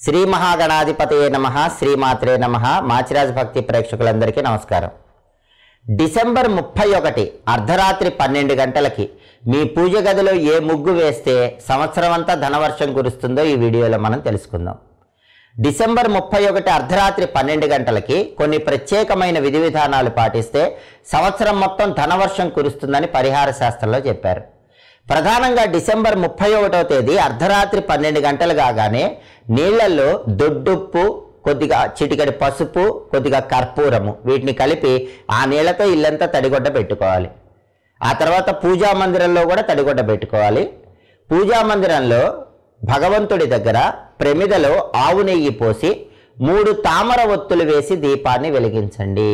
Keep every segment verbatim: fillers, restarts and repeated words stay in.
శ్రీ మహాగణాధిపతయే నమః శ్రీమాత్రే నమః మాచిరాజ్ భక్తి ప్రేక్షకులందరికీ నమస్కారం। డిసెంబర్ ముప్పై ఒకటి అర్ధరాత్రి పన్నెండు గంటలకి మీ పూజ గదిలో ఏ ముగ్గు వేస్తే సంవత్సరం అంతా ధనవర్షం కురుస్తుందో ఈ వీడియోలో మనం తెలుసుకుందాం। డిసెంబర్ ముప్పై ఒకటి అర్ధరాత్రి పన్నెండు గంటలకి కొన్ని ప్రత్యేకమైన విధి విధానాలు పాటిస్తే సంవత్సరం మొత్తం ధనవర్షం కురుస్తుందని పరిహార శాస్త్రంలో చెప్పారు। ప్రధానంగా డిసెంబర్ ముప్పై ఒకటవ తేదీ అర్ధరాత్రి పన్నెండు గంటలు కాగానే నీళ్లలో దొడ్డుప్పు, కొద్దిగా చిటికెడు పసుపు, కొద్దిగా కర్పూరము వీటిని కలిపి ఆ నీళ్లతో ఇల్లంతా తడిగొడ్డ పెట్టుకోవాలి। ఆ తర్వాత పూజా మందిరంలో కూడా తడిగొడ్డ పెట్టుకోవాలి। పూజా మందిరంలో భగవంతుడి దగ్గర ప్రమిదలో ఆవు నెయ్యి పోసి మూడు తామర ఒత్తులు వేసి దీపాన్ని వెలిగించండి।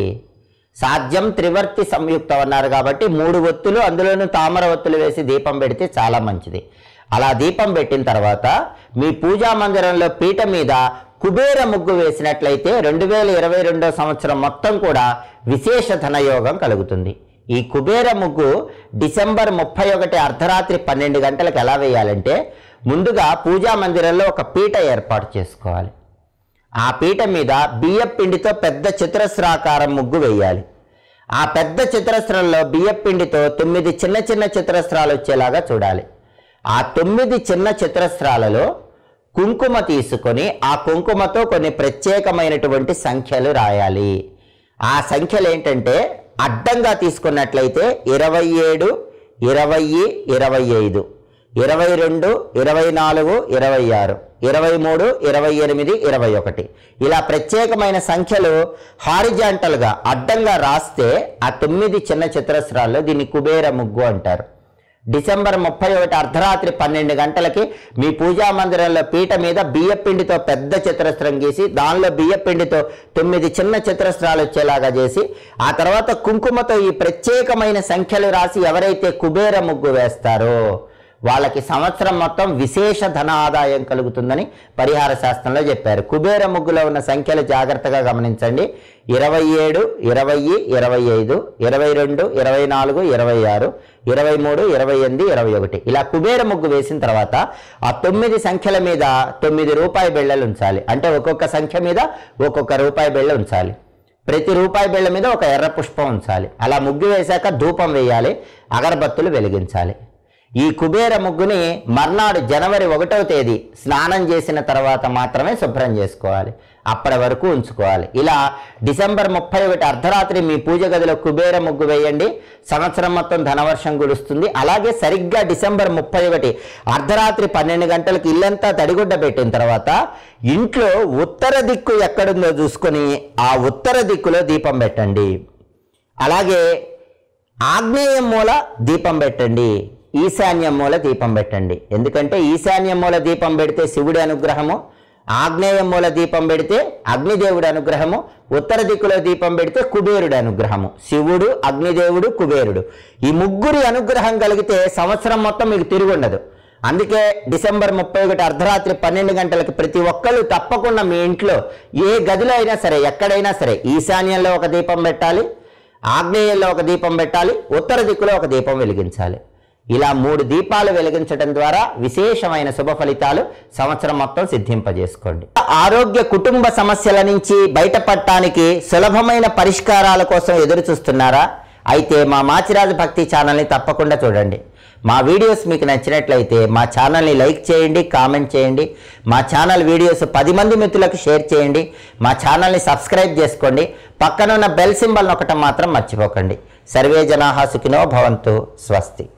సాధ్యం త్రివర్తి సంయుక్తం అన్నారు కాబట్టి మూడు ఒత్తులు అందులోనూ తామర ఒత్తులు వేసి దీపం పెడితే చాలా మంచిది। అలా దీపం పెట్టిన తర్వాత మీ పూజా మందిరంలో పీట మీద కుబేర ముగ్గు వేసినట్లయితే రెండు వేల ఇరవై రెండో సంవత్సరం మొత్తం కూడా విశేష ధనయోగం కలుగుతుంది। ఈ కుబేర ముగ్గు డిసెంబర్ ముప్పై ఒకటి అర్ధరాత్రి పన్నెండు గంటలకు ఎలా వేయాలంటే, ముందుగా పూజా మందిరంలో ఒక పీట ఏర్పాటు చేసుకోవాలి। ఆ పీట మీద బియ్య పిండితో పెద్ద చతురస్రాకారం ముగ్గు వేయాలి। ఆ పెద్ద చతురస్రంలో బియ్య పిండితో తొమ్మిది చిన్న చిన్న చతురస్రాలు వచ్చేలాగా చూడాలి। ఆ తొమ్మిది చిన్న చతురస్రాలలో కుంకుమ తీసుకొని ఆ కుంకుమతో కొన్ని ప్రత్యేకమైనటువంటి సంఖ్యలు రాయాలి। ఆ సంఖ్యలు ఏంటంటే, అడ్డంగా తీసుకున్నట్లయితే ఇరవై ఏడు, ఇరవై, ఇరవై ఐదు, ఇరవై రెండు, ఇరవై నాలుగు, ఇరవై ఆరు, ఇరవై మూడు, ఇరవై ఎనిమిది, ఇరవై ఒకటి ఇలా ప్రత్యేకమైన సంఖ్యలు హారిజాంటల్గా అడ్డంగా రాస్తే ఆ తొమ్మిది చిన్న చతురస్రాల్లో దీన్ని కుబేర ముగ్గు అంటారు। డిసెంబర్ ముప్పై ఒకటి అర్ధరాత్రి పన్నెండు గంటలకి మీ పూజా మందిరంలో పీట మీద బియ్య పిండితో పెద్ద చతురస్రం గీసి దానిలో బియ్య పిండితో తొమ్మిది చిన్న చతురస్రాలు వచ్చేలాగా చేసి ఆ తర్వాత కుంకుమతో ఈ ప్రత్యేకమైన సంఖ్యలు రాసి ఎవరైతే కుబేర ముగ్గు వేస్తారో వాళ్ళకి సంవత్సరం మొత్తం విశేష ధన ఆదాయం కలుగుతుందని పరిహార శాస్త్రంలో చెప్పారు। కుబేర ముగ్గులో ఉన్న సంఖ్యలు జాగ్రత్తగా గమనించండి। ఇరవై ఏడు, ఇరవై, ఇరవై ఐదు, ఇరవై రెండు, ఇరవై నాలుగు, ఇరవై ఆరు, ఇరవై మూడు, ఇరవై ఎనిమిది, ఇరవై ఒకటి ఇలా కుబేర ముగ్గు వేసిన తర్వాత ఆ తొమ్మిది సంఖ్యల మీద తొమ్మిది రూపాయి బిళ్ళలు ఉంచాలి। అంటే ఒక్కొక్క సంఖ్య మీద ఒక్కొక్క రూపాయి బిళ్ళ ఉంచాలి। ప్రతి రూపాయి బిళ్ళ మీద ఒక ఎర్ర పుష్పం ఉంచాలి। అలా ముగ్గు వేశాక ధూపం వేయాలి, అగరబత్తులు వెలిగించాలి। ఈ కుబేర ముగ్గుని మర్నాడు జనవరి ఒకటవ తేదీ స్నానం చేసిన తర్వాత మాత్రమే శుభ్రం చేసుకోవాలి, అప్పటి వరకు ఉంచుకోవాలి। ఇలా డిసెంబర్ ముప్పై ఒకటి అర్ధరాత్రి మీ పూజ గదిలో కుబేర ముగ్గు వేయండి, సంవత్సరం మొత్తం ధనవర్షం కురుస్తుంది। అలాగే సరిగ్గా డిసెంబర్ ముప్పై ఒకటి అర్ధరాత్రి పన్నెండు గంటలకు ఇల్లంతా తడిగుడ్డ పెట్టిన తర్వాత ఇంట్లో ఉత్తర దిక్కు ఎక్కడుందో చూసుకొని ఆ ఉత్తర దిక్కులో దీపం పెట్టండి। అలాగే ఆగ్నేయం మూల దీపం పెట్టండి, ఈశాన్యం మూల దీపం పెట్టండి। ఎందుకంటే ఈశాన్యం మూల దీపం పెడితే శివుడి అనుగ్రహము, ఆగ్నేయం మూల దీపం పెడితే అగ్నిదేవుడి అనుగ్రహము, ఉత్తర దిక్కులో దీపం పెడితే కుబేరుడి అనుగ్రహము। శివుడు, అగ్నిదేవుడు, కుబేరుడు ఈ ముగ్గురి అనుగ్రహం కలిగితే సంవత్సరం మొత్తం మీకు తిరుగుండదు। అందుకే డిసెంబర్ ముప్పై ఒకటి అర్ధరాత్రి పన్నెండు గంటలకు ప్రతి ఒక్కళ్ళు తప్పకుండా మీ ఇంట్లో ఏ గదిలో అయినా సరే ఎక్కడైనా సరే ఈశాన్యంలో ఒక దీపం పెట్టాలి, ఆగ్నేయంలో ఒక దీపం పెట్టాలి, ఉత్తర దిక్కులో ఒక దీపం వెలిగించాలి। ఇలా మూడు దీపాలు వెలిగించడం ద్వారా విశేషమైన శుభ ఫలితాలు సంవత్సరం మొత్తం సిద్ధింపజేసుకోండి। ఆరోగ్య కుటుంబ సమస్యల నుంచి బయటపడటానికి సులభమైన పరిష్కారాల కోసం ఎదురు చూస్తున్నారా? అయితే మా మాచిరాజ్ భక్తి ఛానల్ని తప్పకుండా చూడండి। మా వీడియోస్ మీకు నచ్చినట్లయితే మా ఛానల్ని లైక్ చేయండి, కామెంట్ చేయండి, మా ఛానల్ వీడియోస్ పది మంది మిత్రులకు షేర్ చేయండి, మా ఛానల్ని సబ్స్క్రైబ్ చేసుకోండి, పక్కనున్న బెల్ సింబల్ నొక్కటం మాత్రం మర్చిపోకండి। సర్వే జనాః సుఖినో భవంతు, స్వస్తి।